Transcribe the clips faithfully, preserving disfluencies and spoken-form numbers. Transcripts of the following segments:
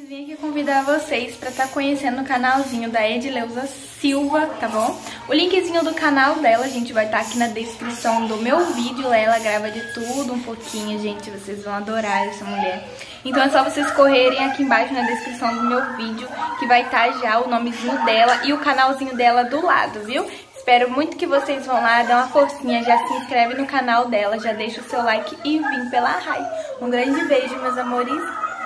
Vim aqui convidar vocês para estar conhecendo o canalzinho da Edileuza Silva, tá bom? O linkzinho do canal dela, gente, vai estar aqui na descrição do meu vídeo. Ela grava de tudo um pouquinho, gente, vocês vão adorar essa mulher. Então é só vocês correrem aqui embaixo na descrição do meu vídeo, que vai estar já o nomezinho dela e o canalzinho dela do lado, viu? Espero muito que vocês vão lá, dá uma forcinha, já se inscreve no canal dela, já deixa o seu like e vim pela Rai. Um grande beijo, meus amores.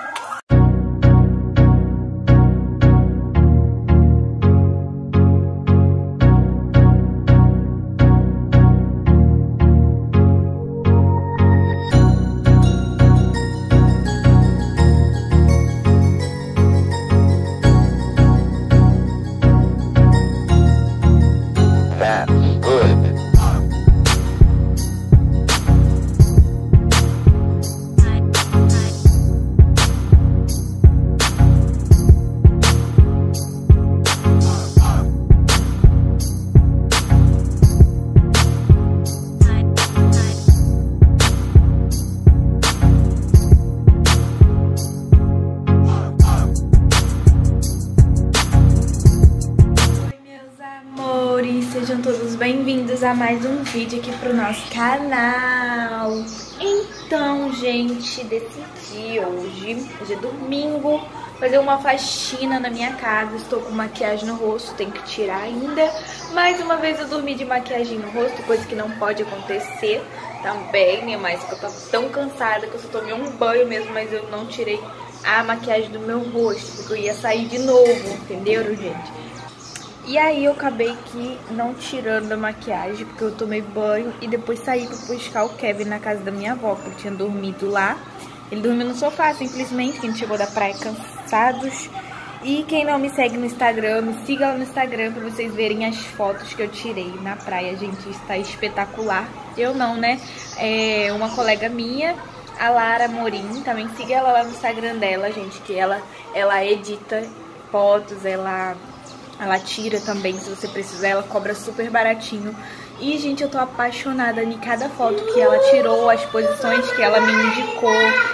Sejam todos bem-vindos a mais um vídeo aqui pro nosso canal. Então, gente, decidi hoje, hoje é domingo, fazer uma faxina na minha casa. Estou com maquiagem no rosto, tenho que tirar ainda. Mais uma vez eu dormi de maquiagem no rosto, coisa que não pode acontecer também, né? Mas eu tô tão cansada que eu só tomei um banho mesmo, mas eu não tirei a maquiagem do meu rosto, porque eu ia sair de novo, entenderam, gente? E aí eu acabei que não tirando a maquiagem, porque eu tomei banho e depois saí pra buscar o Kevin na casa da minha avó, porque ele tinha dormido lá. Ele dormiu no sofá, simplesmente, que a gente chegou da praia cansados. E quem não me segue no Instagram, me siga lá no Instagram pra vocês verem as fotos que eu tirei na praia, gente, está espetacular. Eu não, né? É uma colega minha, a Lara Morim, também siga ela lá no Instagram dela, gente, que ela, ela edita fotos, ela... Ela tira também, se você precisar, ela cobra super baratinho. E, gente, eu tô apaixonada em cada foto que ela tirou, as posições que ela me indicou.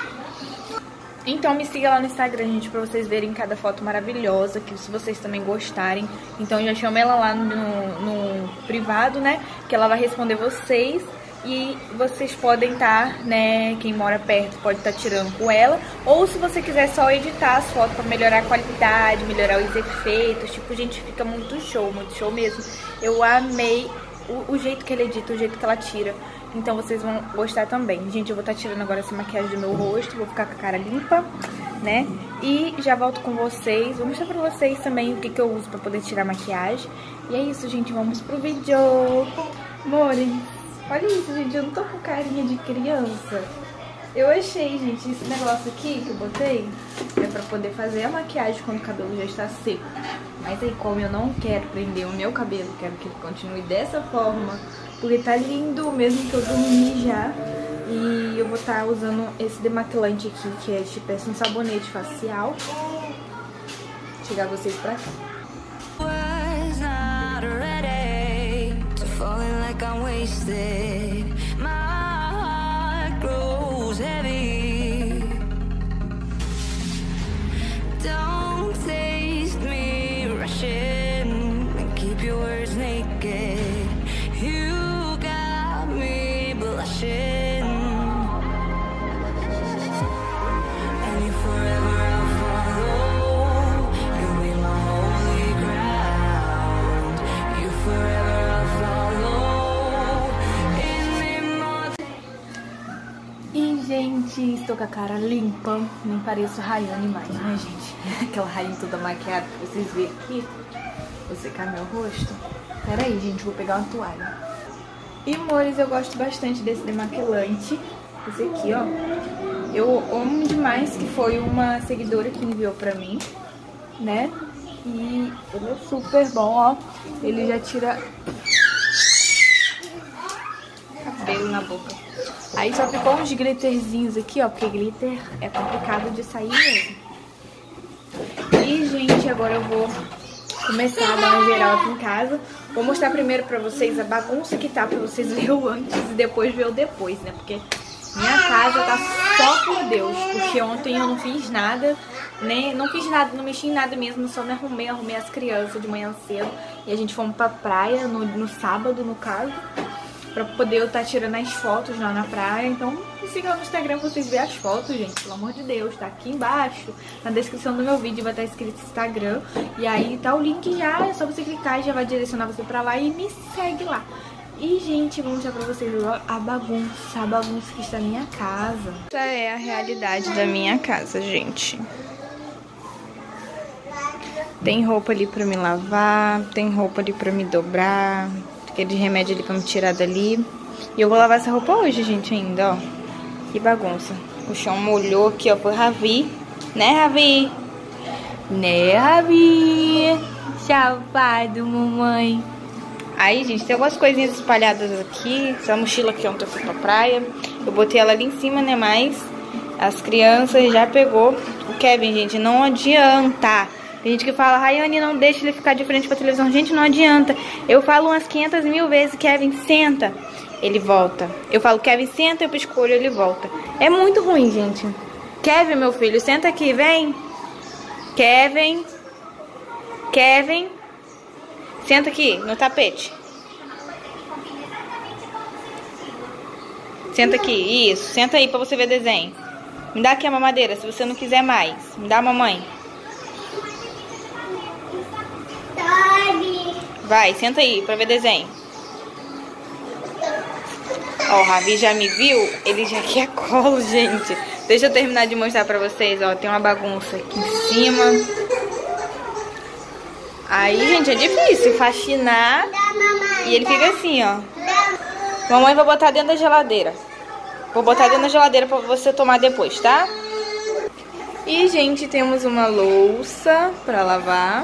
Então me siga lá no Instagram, gente, pra vocês verem cada foto maravilhosa, que se vocês também gostarem. Então já chamo ela lá no, no privado, né, que ela vai responder vocês. E vocês podem estar, né, quem mora perto pode estar tirando com ela. Ou se você quiser só editar as fotos pra melhorar a qualidade, melhorar os efeitos. Tipo, gente, fica muito show, muito show mesmo. Eu amei o, o jeito que ele edita, o jeito que ela tira. Então vocês vão gostar também. Gente, eu vou estar tirando agora essa maquiagem do meu rosto. Vou ficar com a cara limpa, né? E já volto com vocês. Vou mostrar pra vocês também o que, que eu uso pra poder tirar a maquiagem. E é isso, gente, vamos pro vídeo. Amores, olha isso, gente, eu não tô com carinha de criança. Eu achei, gente, esse negócio aqui que eu botei é pra poder fazer a maquiagem quando o cabelo já está seco. Mas aí, como eu não quero prender o meu cabelo, quero que ele continue dessa forma, porque tá lindo, mesmo que eu dormi já. E eu vou estar usando esse demaquilante aqui, que é tipo um sabonete facial. Vou chegar vocês pra cá. I'm wasted, my heart grows heavy. Don't taste me rushing and keep your words naked. You got me blushing, and you forever I'll follow. You'll be my holy ground. You forever I'll follow. Gente, estou com a cara limpa, nem pareço Rayane mais, né, gente? Aquela Rayane toda maquiada que vocês verem aqui. Vou secar meu rosto. Pera aí, gente, vou pegar uma toalha. E, amores, eu gosto bastante desse demaquilante. Esse aqui, ó. Eu amo demais, que foi uma seguidora que enviou pra mim, né? E ele é super bom, ó. Ele já tira cabelo na boca. Aí só ficou uns glitterzinhos aqui, ó, porque glitter é complicado de sair mesmo. E, gente, agora eu vou começar a dar uma geral aqui em casa. Vou mostrar primeiro pra vocês a bagunça que tá, pra vocês verem o antes e depois ver o depois, né? Porque minha casa tá só por Deus, porque ontem eu não fiz nada nem, não fiz nada, não mexi em nada mesmo, só me arrumei, arrumei as crianças de manhã cedo. E a gente fomos pra praia no, no sábado, no caso, pra poder eu estar tirando as fotos lá na praia. Então me sigam no Instagram pra vocês verem as fotos, gente, pelo amor de Deus. Tá aqui embaixo, na descrição do meu vídeo vai estar escrito Instagram. E aí tá o link já, é só você clicar e já vai direcionar você pra lá e me segue lá. E, gente, vou mostrar pra vocês a bagunça, a bagunça que está na minha casa. Essa é a realidade da minha casa, gente. Tem roupa ali pra me lavar, tem roupa ali pra me dobrar, aquele remédio ali pra me tirar dali. E eu vou lavar essa roupa hoje, gente, ainda, ó. Que bagunça. O chão molhou aqui, ó, foi Ravi. Né, Ravi? Né, Ravi? Chavado, mamãe. Aí, gente, tem algumas coisinhas espalhadas aqui. Essa mochila aqui ontem eu fui pra praia. Eu botei ela ali em cima, né? Mas as crianças já pegou. O Kevin, gente, não adianta. Tem gente que fala, Rayane, não deixa ele ficar de frente pra televisão. Gente, não adianta. Eu falo umas quinhentas mil vezes, Kevin, senta. Ele volta. Eu falo, Kevin, senta, eu piscolho, ele volta. É muito ruim, gente. Kevin, meu filho, senta aqui, vem. Kevin. Kevin. Senta aqui, no tapete. Senta aqui, isso. Senta aí pra você ver desenho. Me dá aqui a mamadeira, se você não quiser mais. Me dá a mamãe. Vai, senta aí pra ver desenho. Ó, o Ravi já me viu, ele já quer colo, gente. Deixa eu terminar de mostrar pra vocês, ó. Tem uma bagunça aqui em cima. Aí, gente, é difícil faxinar. E ele fica assim, ó. Mamãe vai botar dentro da geladeira. Vou botar dentro da geladeira pra você tomar depois, tá? E, gente, temos uma louça pra lavar.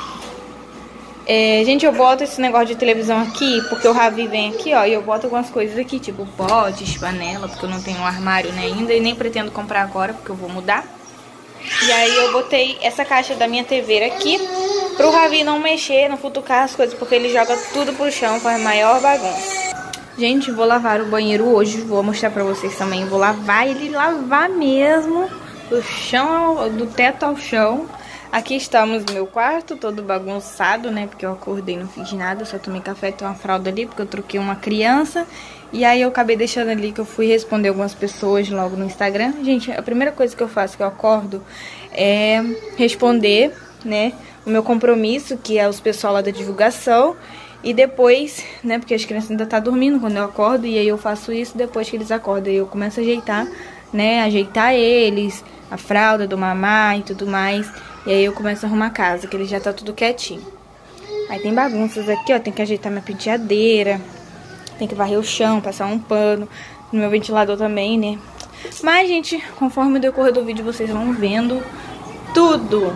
É, gente, eu boto esse negócio de televisão aqui porque o Ravi vem aqui, ó, e eu boto algumas coisas aqui, tipo potes, panela, porque eu não tenho um armário, né, ainda, e nem pretendo comprar agora, porque eu vou mudar. E aí eu botei essa caixa da minha T V aqui pro Ravi não mexer, não futucar as coisas, porque ele joga tudo pro chão, faz maior bagunça. Gente, vou lavar o banheiro hoje, vou mostrar pra vocês também. Vou lavar ele, lavar mesmo, do chão, ao, do teto ao chão. Aqui estamos no meu quarto, todo bagunçado, né, porque eu acordei, não fiz nada, só tomei café, tem uma fralda ali, porque eu troquei uma criança. E aí eu acabei deixando ali que eu fui responder algumas pessoas logo no Instagram. Gente, a primeira coisa que eu faço que eu acordo é responder, né, o meu compromisso, que é os pessoal lá da divulgação. E depois, né, porque as crianças ainda estão dormindo quando eu acordo, e aí eu faço isso depois que eles acordam. E eu começo a ajeitar, né, ajeitar eles, a fralda do mamá e tudo mais. E aí eu começo a arrumar a casa, que ele já tá tudo quietinho. Aí tem bagunças aqui, ó, tem que ajeitar minha penteadeira, tem que varrer o chão, passar um pano, no meu ventilador também, né. Mas, gente, conforme o decorrer do vídeo vocês vão vendo tudo.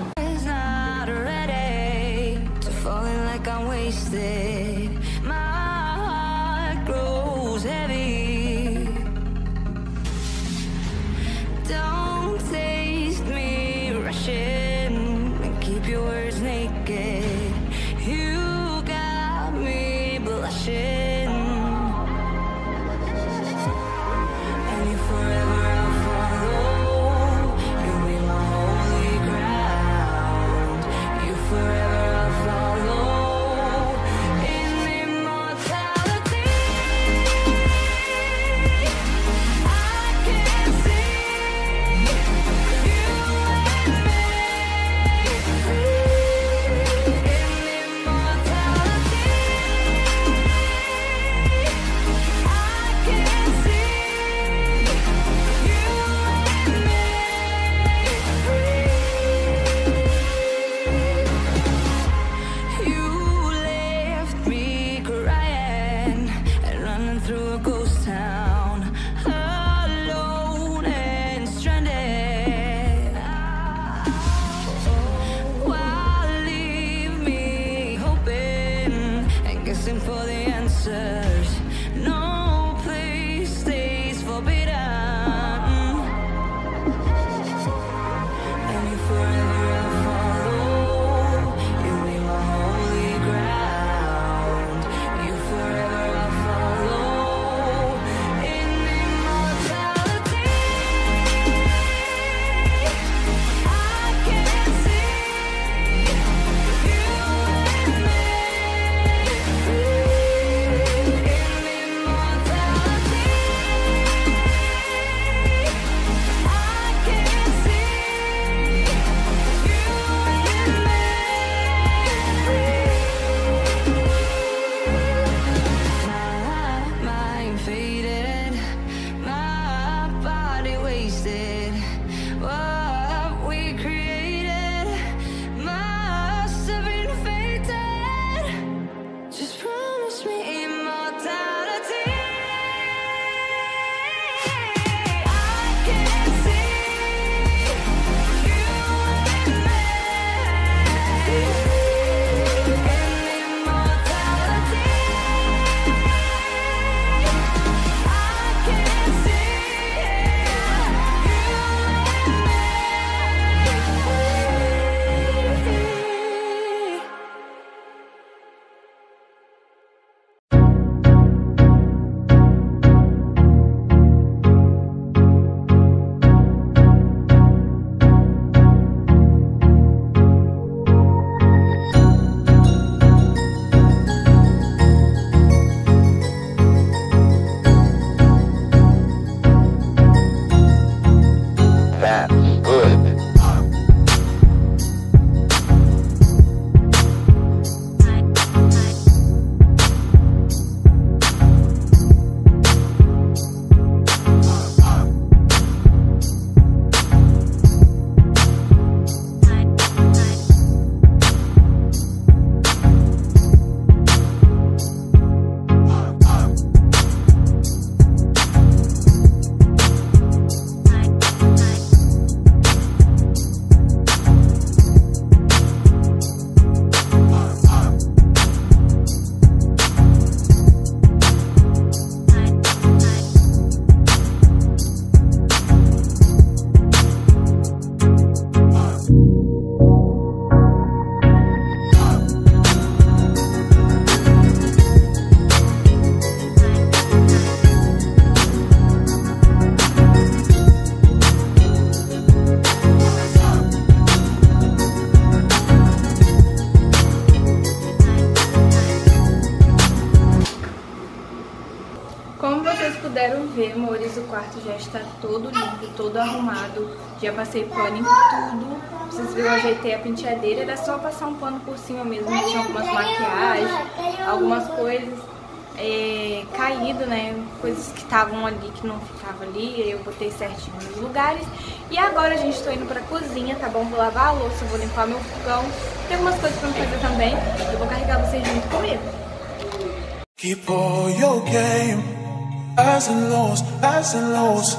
amores, o quarto já está todo limpo, todo arrumado. Já passei pano em tudo. Vocês viram, eu ajeitei a penteadeira. Era só passar um pano por cima mesmo. Tinha algumas maquiagens, algumas coisas é, caído, né? Coisas que estavam ali, que não ficavam ali. Eu botei certinho nos lugares. E agora, gente, estou indo pra cozinha, tá bom? Vou lavar a louça, vou limpar meu fogão. Tem algumas coisas pra me fazer também. Eu vou carregar vocês junto comigo. Keep all your game, highs and lows, highs and lows.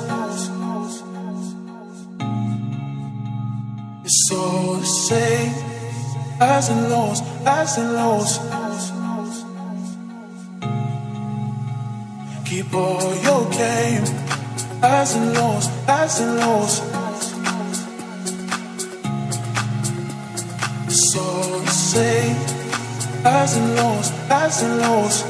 It's all the same, highs and lows, highs and lows. Keep all your game, highs and lows, highs and lows. It's all the same, highs and lows, highs and lows.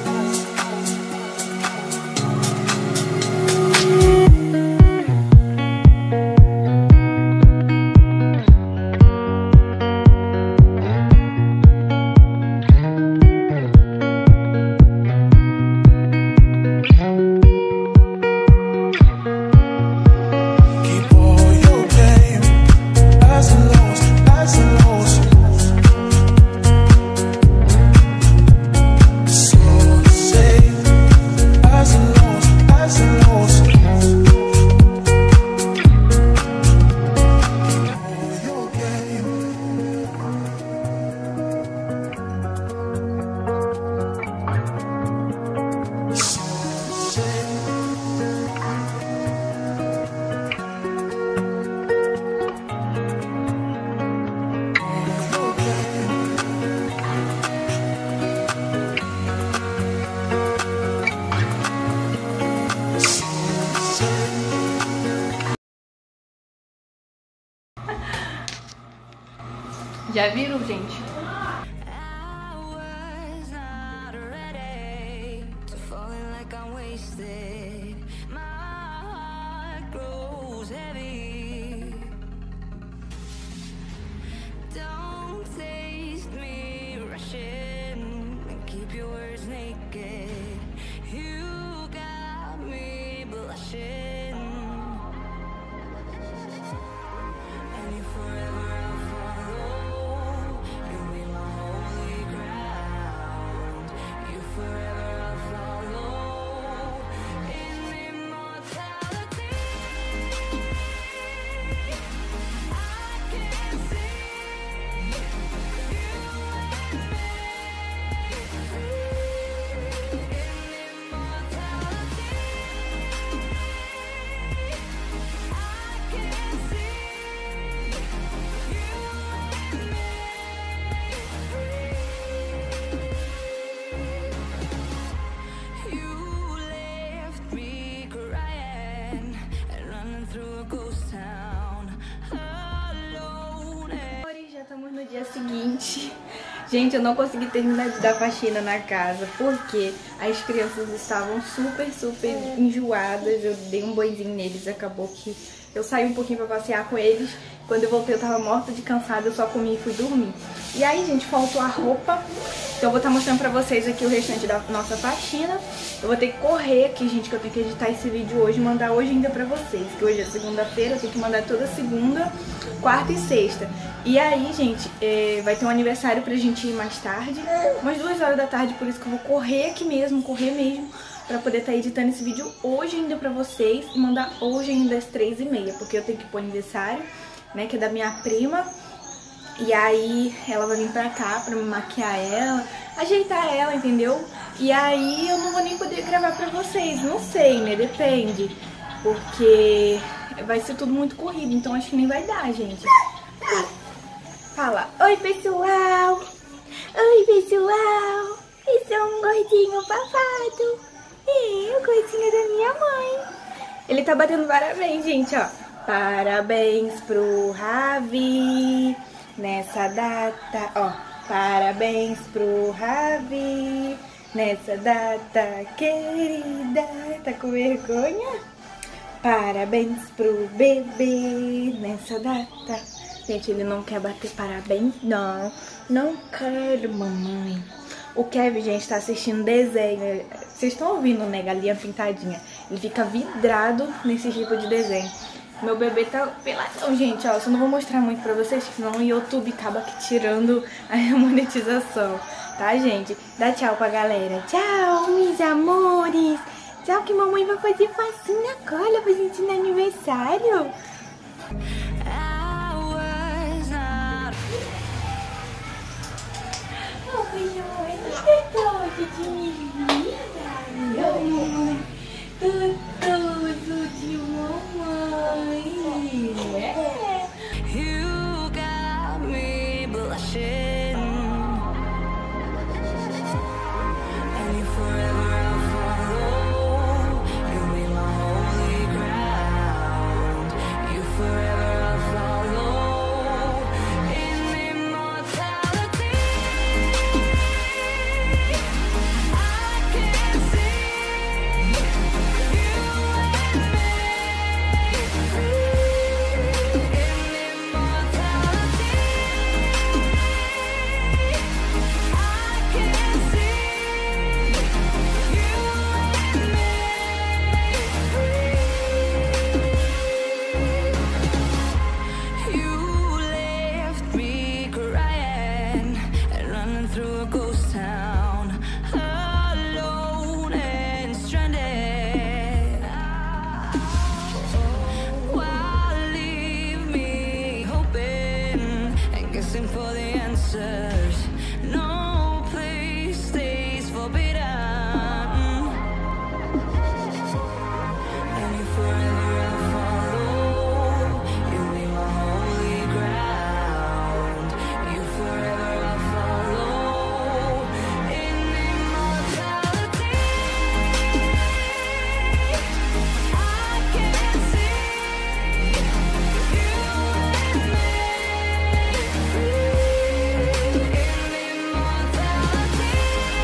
Já viram, gente? I was not ready to falling like I'm wasted. My heart grows heavy. Don't taste me rushing and keep your words naked. You got me blushing. And you forever I'll follow. You'll be my holy ground. You forever I'll follow. In immortality, I can see you and me. In immortality, I can see. Já estamos no dia seguinte. Gente, eu não consegui terminar de dar faxina na casa porque as crianças estavam super, super enjoadas. Eu dei um banhozinho neles, acabou que eu saí um pouquinho pra passear com eles. Quando eu voltei eu tava morta de cansada, eu só comi e fui dormir. E aí, gente, faltou a roupa. Então eu vou estar mostrando pra vocês aqui o restante da nossa faxina. Eu vou ter que correr aqui, gente, que eu tenho que editar esse vídeo hoje e mandar hoje ainda pra vocês. Que hoje é segunda-feira, eu tenho que mandar toda segunda, quarta e sexta. E aí, gente, é, vai ter um aniversário pra gente ir mais tarde, umas duas horas da tarde, por isso que eu vou correr aqui mesmo, correr mesmo, pra poder estar editando esse vídeo hoje ainda pra vocês e mandar hoje ainda às três e meia, porque eu tenho que ir pro aniversário, né, que é da minha prima. E aí ela vai vir pra cá pra me maquiar ela, ajeitar ela, entendeu? E aí eu não vou nem poder gravar pra vocês, não sei, né, depende, porque vai ser tudo muito corrido, então acho que nem vai dar, gente. Fala, oi pessoal, oi pessoal, esse é um gordinho papado, é o gordinho da minha mãe. Ele tá batendo parabéns, gente, ó. Parabéns pro Ravi, nessa data, ó. Parabéns pro Ravi, nessa data querida. Tá com vergonha? Parabéns pro bebê, nessa data. Gente, ele não quer bater parabéns, não. Não quero, mamãe. O Kevin, gente, tá assistindo desenho. Vocês estão ouvindo, né, galinha pintadinha? Ele fica vidrado nesse tipo de desenho. Meu bebê tá peladão, gente, ó. Só não vou mostrar muito pra vocês, senão o YouTube acaba aqui tirando a monetização, tá, gente? Dá tchau pra galera. Tchau, meus amores. Tchau, que mamãe vai fazer facinho na cola pra gente ir no aniversário. Oh, beijo, mamãe. Gostoso de me vida. Mamãe. Gostoso de mamãe. You got me blushing, and you forever I'll follow. You be my holy ground. You forever I'll follow in immortality. I can see you and me free in immortality. I can see you and me free. You left me crying and running through a ghost town, alone and stranded. Why leave me hoping and guessing for the answers? No place stays forbidden. And you forever I'll follow. You be my holy ground. You forever I'll follow in immortality. I can see you and me free in immortality.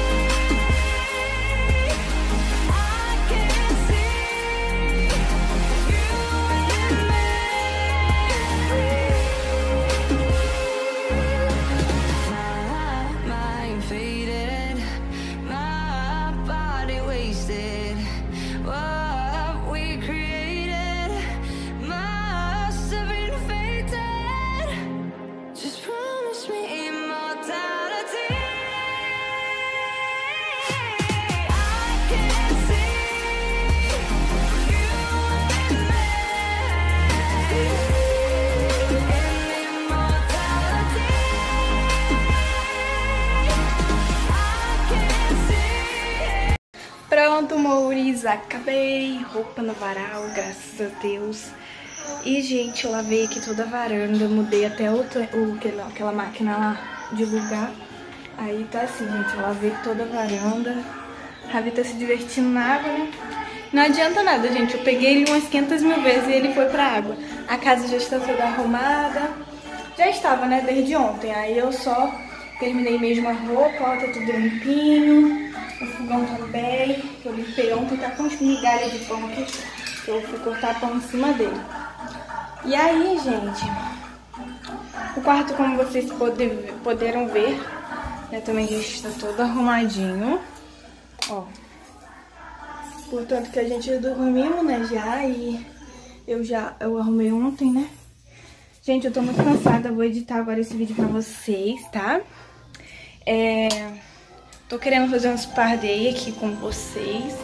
I can see you and me free. My mind faded, my body wasted. What we created must have been fated. Just promise me immortality. I can see you and me in immortality. I can see. Pronto, amores, acabei. Roupa no varal, graças a Deus. E, gente, eu lavei aqui toda a varanda, mudei até outra, o, aquela, aquela máquina lá de lugar. Aí tá assim, gente, eu lavei toda a varanda. Ravi tá se divertindo na água, né? Não adianta nada, gente, eu peguei ele umas quinhentas mil vezes e ele foi pra água. A casa já está toda arrumada. Já estava, né, desde ontem. Aí eu só terminei mesmo a roupa, ó, tá tudo limpinho. O fogão também, que eu limpei ontem, tá com uns migalhas de pão aqui, que eu fui cortar pão em cima dele. E aí, gente, o quarto, como vocês pode, poderam ver, né, também já está todo arrumadinho, ó. Portanto que a gente dormiu, né, já, e eu já, eu arrumei ontem, né. Gente, eu tô muito cansada, vou editar agora esse vídeo pra vocês, tá? É... Tô querendo fazer um spa day aqui com vocês.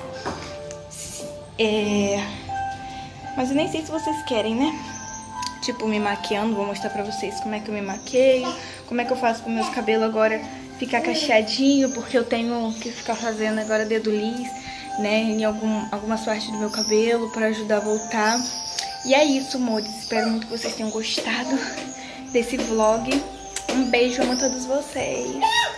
É... Mas eu nem sei se vocês querem, né? Tipo, me maquiando, vou mostrar pra vocês como é que eu me maqueio, como é que eu faço pro meus cabelos agora ficar cacheadinho, porque eu tenho que ficar fazendo agora dedo liso, né, em algum, algumas partes do meu cabelo pra ajudar a voltar. E é isso, amores. Espero muito que vocês tenham gostado desse vlog. Um beijo, amo a todos vocês.